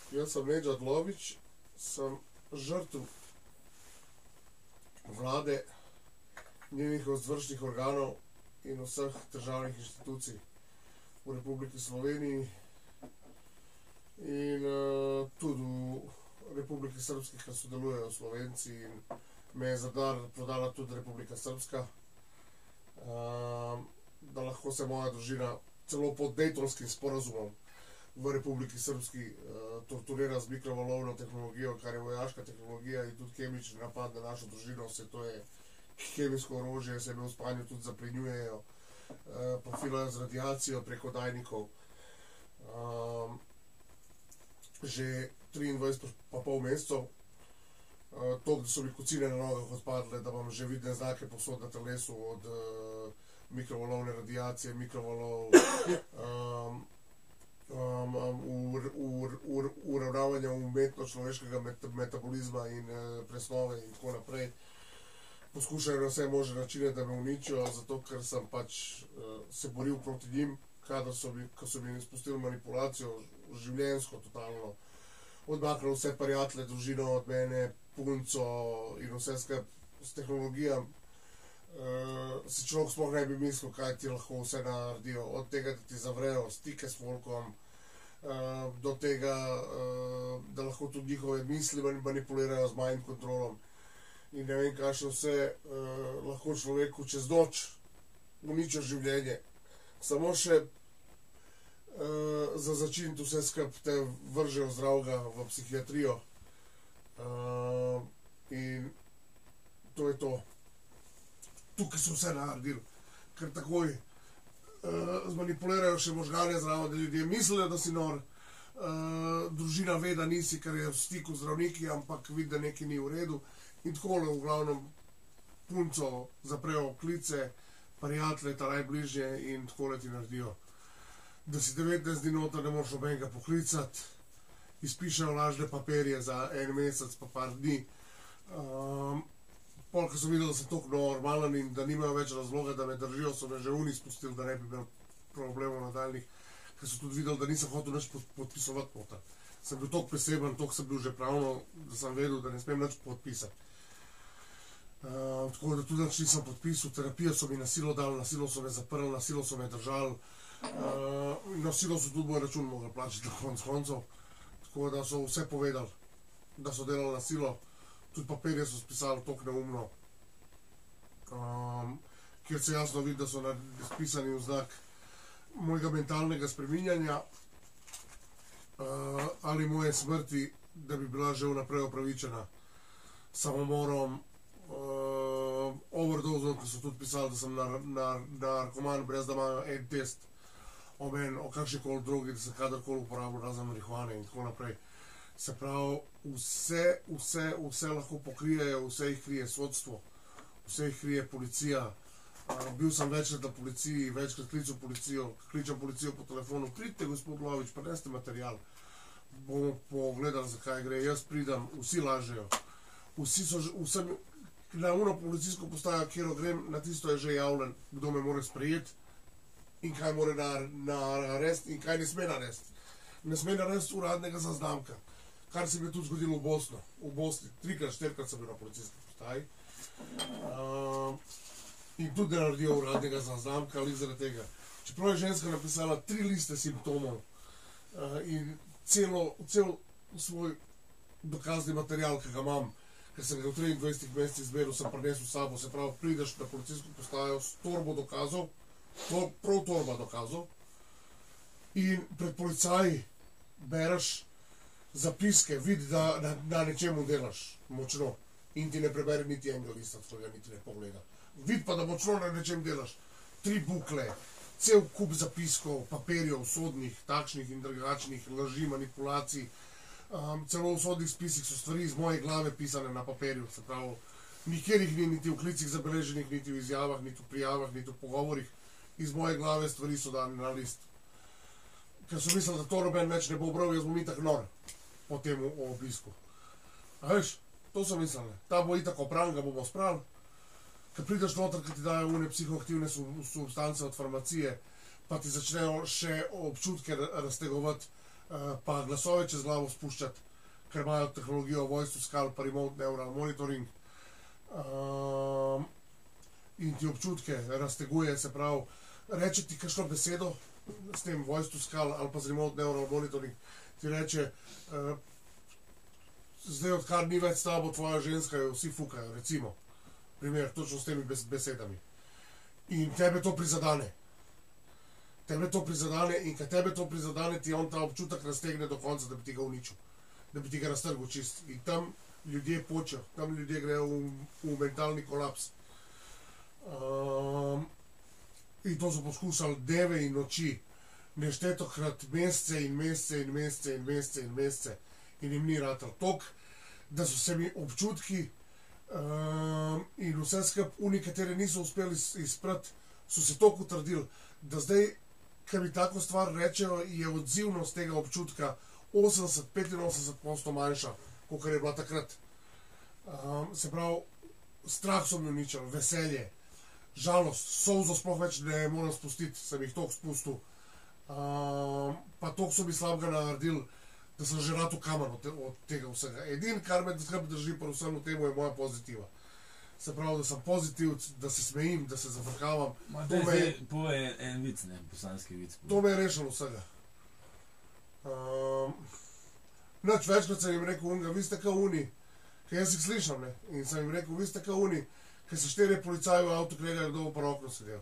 Jaz sem Nedžad Lović, sem žrtev vlade, njenih izvršnih organov in vseh državnih inštitucij v Republiki Sloveniji in tudi v Republiki Srpski, ker sodelujejo Slovenci, in me je za dar prodala tudi Republika Srpska, da lahko se moja družina celo pod Daytonskim sporazumom v Republiki Srpski torturira z mikrovalovno tehnologijo, kar je vojaška tehnologija, in tudi kemični napad na našo družino. Vse to je kemijsko orožje, se v spanju tudi zaplenjujejo, profilajo z radiacijo preko dajnikov. Že 23,5 mesecev, toliko, da so mi kocine na nogah odpadle, da imam že vidne znake povsod na telesu, od mikrovalovne radiacije, mikrovalov, uravnavanja umetno človeškega metabolizma in presnove in tako naprej. Poskušajo na vse možne načine, da me uničijo, zato ker sem pač se boril proti njim, ko so mi spustili manipulacijo, življenjsko, totalno. Odmaknil vse prijatelje, družino od mene, punco in vse s tehnologijami. Si človek sploh ne bi mislil, kaj ti lahko vse naredijo. Od tega, da ti zavrejo stike s folkom, do tega, da lahko tudi njihove misli manipulirajo z mind controlom. In ne vem, kaj še vse lahko človeku čez noč uničijo življenje. Samo še za začiniti vse skupaj te vržejo zdravega v psihiatrijo. In to je to. Tukaj so vse naredili, ker takoj zmanipulirajo še možgane zraven, da ljudje mislijo, da si nor. Družina ve, da nisi, ker je v stiku z zdravniki, ampak vidi, da nekaj ni v redu. In takole v glavnem punco zaprejo klice, prijatelje, ta najbližje, in takole ti naredijo. Da si 19 dni noter, ne moraš nobenega poklicati, izpišejo lažne papirje za en mesec pa par dni. Pol, ko so videli, da sem toliko normalen in da nimajo več razloga, da me držijo, so me že uni spustili, da ne bi imel problemov nadaljnih, ker so tudi videli, da nisem hotel nič podpisovati noter. Sem bil toliko preseben, toliko sem bil že pravno, da sem vedel, da ne smem nič podpisati. Tako da tudi nič nisem podpisal, terapijo so mi na silo dali, na silo so me zaprli, na silo so me držali, na silo so tudi moj račun mogli plačati na konc koncev. Tako da so vse povedali, da so delali na silo. Tudi papirje so spisali toliko neumno, kjer se jasno vidi, da so spisani v znak mojega mentalnega spreminjanja ali moje smrti, da bi bila že vnaprej upravičena. Samomorom, overdozom, ki so tudi pisali, da sem narkoman, brez da imajo en test o meni, o kakšnikoli drogi, da sem kadarkoli uporabil razen marihuane in tako naprej. Se pravi, vse lahko pokrijejo, vse jih krije sodstvo, vse jih krije policija. Bil sem večkrat na policiji, večkrat kličem policijo po telefonu, pridite, gospod Lović, prineste material, bomo pogledali, zakaj gre. Jaz pridem, vsi lažejo. Na uno policijsko postajo, kjer grem, na tisto je že javljen, kdo me mora sprejeti in kaj mora narediti in kaj ne sme narediti. Ne sme narediti uradnega zaznamka. Kar se mi je tudi zgodilo v Bosni. 3-krat, 4-krat sem bil na policijski postaji. In tudi ne naredijo uradnega zaznamka ali zaradi tega. Čeprav je ženska napisala 3 liste simptomov in cel svoj dokazni material, ki ga imam, ker sem ga v 23 mesecih zberal, sem prinesel s sabo. Se pravi, prideš na policijsko postajo s torbo dokazov, prav torba dokazov, in pred policaji bereš zapiske, vidi, da na nečemu delaš močno in ti ne prebere niti enega lista, to ga niti ne pogleda. Vidi pa, da močno na nečem delaš. 3 bukle, cel kup zapiskov, papirjev, sodnih, takšnih in drugačnih, laži, manipulacij. Celo v sodnih spisih so stvari iz moje glave pisane na papirju, se pravi, nikjer jih ni niti v klicih zabeleženih, niti v izjavah, niti v prijavah, niti v pogovorih. Iz moje glave stvari so dane na list. Ker so mislili, da to noben več ne bo bral, jaz bom itak nor po tem obisku. A veš, to so mislili. Ta bo itak opran, ga bomo spravili. Ker prideš noter, ker ti dajo une psihoaktivne substance od farmacije, pa ti začnejo še občutke raztegovati, pa glasove čez glavo spuščati, ker imajo tehnologijo voice to skull pa remote neural monitoring. In ti občutke razteguje, se pravi, reče ti kakšno besedo s tem voice to skull ali pa z remote neural monitoring, ti reče, zdaj odkar ni več s tabo tvoja ženska, jo vsi fukajo, recimo. Primer, točno s temi besedami. In tebe to prizadane. Tebe to prizadane in kad tebe to prizadane, ti on ta občutek raztegne do konca, da bi ti ga uničil. Da bi ti ga raztrgal čist. In tam ljudje počejo, tam ljudje grejo v mentalni kolaps. In to so poskušali dneve in noči, neštetokrat mesece in mesece in mesece in mesece in mesece. In jim ni ratal tok, da so se mi občutki in vse skup, nekatere niso uspeli izprati, so se toliko utrdili, da zdaj, ko mi tako stvar rečejo, je odzivnost tega občutka 80-85% manjša, kakor je bila takrat. Se pravi, strah so mi uničili, veselje, žalost, solzo sploh več ne moram spustiti, sem jih toliko spustil. Pa toliko so mi slabega naredili, da sem že rad v kamen od tega vsega. Edin, kar me drži pa vsem v temu, je moja pozitiva. Se pravi, da sem pozitivc, da se smejim, da se zafrkavam. To je en vic, ne, bosanski vic. To me je rešilo vsega. Nič, večkrat sem jim rekel unga, vi ste kao uni, ker jaz jih slišam, ne, in sem jim rekel, vi ste kao uni, ker se 4 policaji v avtu kregajo, kdo bo pa okno sedel.